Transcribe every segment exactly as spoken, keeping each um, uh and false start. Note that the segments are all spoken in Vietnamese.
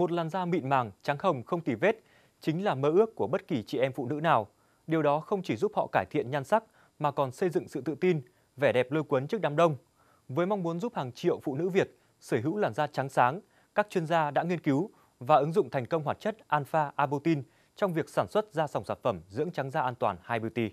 Một làn da mịn màng, trắng hồng không tì vết chính là mơ ước của bất kỳ chị em phụ nữ nào. Điều đó không chỉ giúp họ cải thiện nhan sắc mà còn xây dựng sự tự tin, vẻ đẹp lôi cuốn trước đám đông. Với mong muốn giúp hàng triệu phụ nữ Việt sở hữu làn da trắng sáng, các chuyên gia đã nghiên cứu và ứng dụng thành công hoạt chất alpha arbutin trong việc sản xuất ra dòng sản phẩm dưỡng trắng da an toàn Hai Beauty.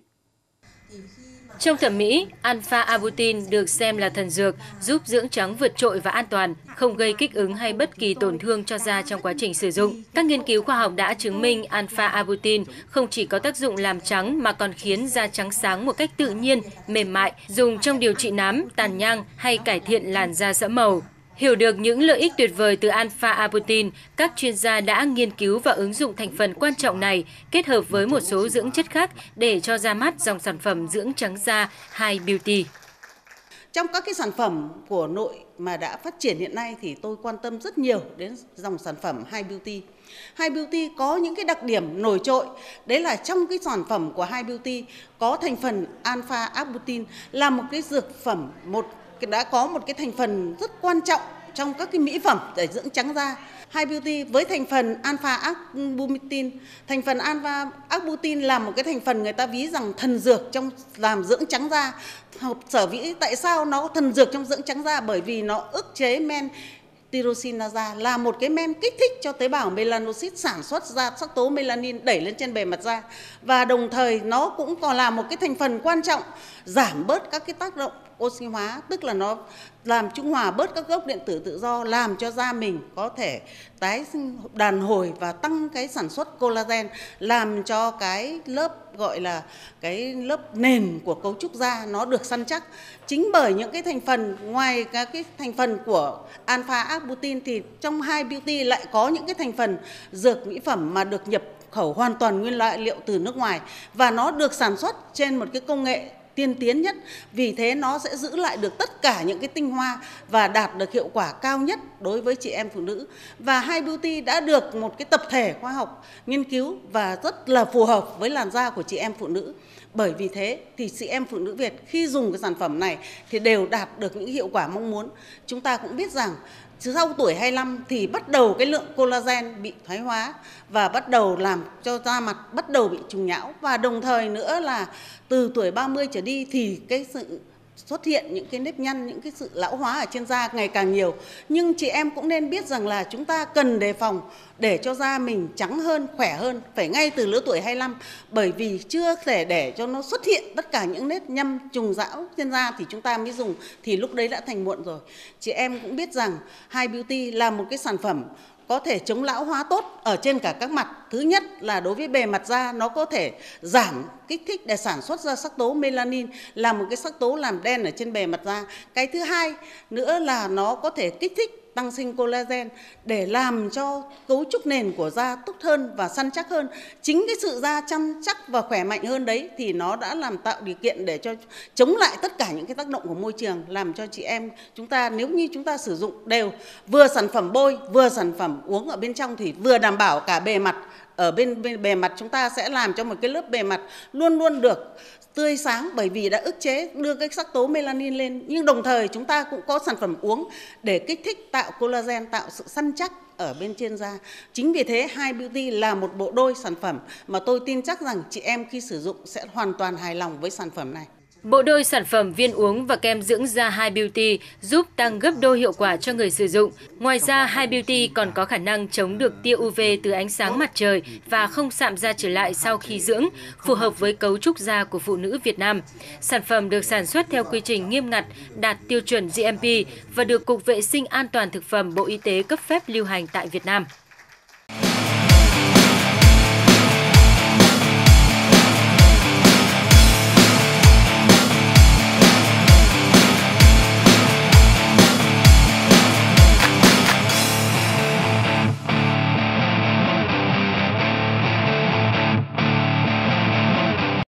Trong thẩm mỹ, alpha arbutin được xem là thần dược giúp dưỡng trắng vượt trội và an toàn, không gây kích ứng hay bất kỳ tổn thương cho da trong quá trình sử dụng. Các nghiên cứu khoa học đã chứng minh alpha arbutin không chỉ có tác dụng làm trắng mà còn khiến da trắng sáng một cách tự nhiên, mềm mại, dùng trong điều trị nám, tàn nhang hay cải thiện làn da sẫm màu. Hiểu được những lợi ích tuyệt vời từ alpha arbutin, các chuyên gia đã nghiên cứu và ứng dụng thành phần quan trọng này kết hợp với một số dưỡng chất khác để cho ra mắt dòng sản phẩm dưỡng trắng da Hai Beauty. Trong các cái sản phẩm của nội mà đã phát triển hiện nay thì tôi quan tâm rất nhiều đến dòng sản phẩm Hai Beauty. Hai Beauty có những cái đặc điểm nổi trội, đấy là trong cái sản phẩm của Hai Beauty có thành phần alpha arbutin là một cái dược phẩm, một đã có một cái thành phần rất quan trọng trong các cái mỹ phẩm để dưỡng trắng da. Hai Beauty với thành phần alpha arbutin, thành phần alpha arbutin là một cái thành phần người ta ví rằng thần dược trong làm dưỡng trắng da. Sở dĩ tại sao nó thần dược trong dưỡng trắng da? Bởi vì nó ức chế men tyrosine là một cái men kích thích cho tế bào melanocyte sản xuất ra sắc tố melanin đẩy lên trên bề mặt da, và đồng thời nó cũng còn là một cái thành phần quan trọng giảm bớt các cái tác động oxy hóa, tức là nó làm trung hòa bớt các gốc điện tử tự do, làm cho da mình có thể tái sinh đàn hồi và tăng cái sản xuất collagen, làm cho cái lớp gọi là cái lớp nền của cấu trúc da nó được săn chắc. Chính bởi những cái thành phần, ngoài các cái thành phần của alpha arbutin thì trong Hai Beauty lại có những cái thành phần dược mỹ phẩm mà được nhập khẩu hoàn toàn nguyên liệu từ nước ngoài, và nó được sản xuất trên một cái công nghệ tiên tiến nhất, vì thế nó sẽ giữ lại được tất cả những cái tinh hoa và đạt được hiệu quả cao nhất đối với chị em phụ nữ. Và Hai Beauty đã được một cái tập thể khoa học nghiên cứu và rất là phù hợp với làn da của chị em phụ nữ. Bởi vì thế thì chị em phụ nữ Việt khi dùng cái sản phẩm này thì đều đạt được những hiệu quả mong muốn. Chúng ta cũng biết rằng sau tuổi hai mươi lăm thì bắt đầu cái lượng collagen bị thoái hóa và bắt đầu làm cho da mặt bắt đầu bị trùng nhão, và đồng thời nữa là từ tuổi ba mươi trở đi thì cái sự xuất hiện những cái nếp nhăn, những cái sự lão hóa ở trên da ngày càng nhiều. Nhưng chị em cũng nên biết rằng là chúng ta cần đề phòng để cho da mình trắng hơn, khỏe hơn, phải ngay từ lứa tuổi hai mươi lăm, bởi vì chưa thể để cho nó xuất hiện tất cả những nếp nhăn trùng rãu trên da thì chúng ta mới dùng, thì lúc đấy đã thành muộn rồi. Chị em cũng biết rằng Hai Beauty là một cái sản phẩm có thể chống lão hóa tốt ở trên cả các mặt. Thứ nhất là đối với bề mặt da, nó có thể giảm kích thích để sản xuất ra sắc tố melanin, là một cái sắc tố làm đen ở trên bề mặt da. Cái thứ hai nữa là nó có thể kích thích tăng sinh collagen để làm cho cấu trúc nền của da tốt hơn và săn chắc hơn. Chính cái sự da săn chắc và khỏe mạnh hơn đấy thì nó đã làm tạo điều kiện để cho chống lại tất cả những cái tác động của môi trường, làm cho chị em chúng ta, nếu như chúng ta sử dụng đều vừa sản phẩm bôi vừa sản phẩm uống ở bên trong thì vừa đảm bảo cả bề mặt. Ở bên, bên bề mặt chúng ta sẽ làm cho một cái lớp bề mặt luôn luôn được tươi sáng, bởi vì đã ức chế đưa cái sắc tố melanin lên. Nhưng đồng thời chúng ta cũng có sản phẩm uống để kích thích tạo collagen, tạo sự săn chắc ở bên trên da. Chính vì thế Hai Beauty là một bộ đôi sản phẩm mà tôi tin chắc rằng chị em khi sử dụng sẽ hoàn toàn hài lòng với sản phẩm này. Bộ đôi sản phẩm viên uống và kem dưỡng da Hai Beauty giúp tăng gấp đôi hiệu quả cho người sử dụng. Ngoài ra, Hai Beauty còn có khả năng chống được tia u vê từ ánh sáng mặt trời và không sạm da trở lại sau khi dưỡng, phù hợp với cấu trúc da của phụ nữ Việt Nam. Sản phẩm được sản xuất theo quy trình nghiêm ngặt, đạt tiêu chuẩn G M P và được Cục Vệ sinh An toàn Thực phẩm Bộ Y tế cấp phép lưu hành tại Việt Nam.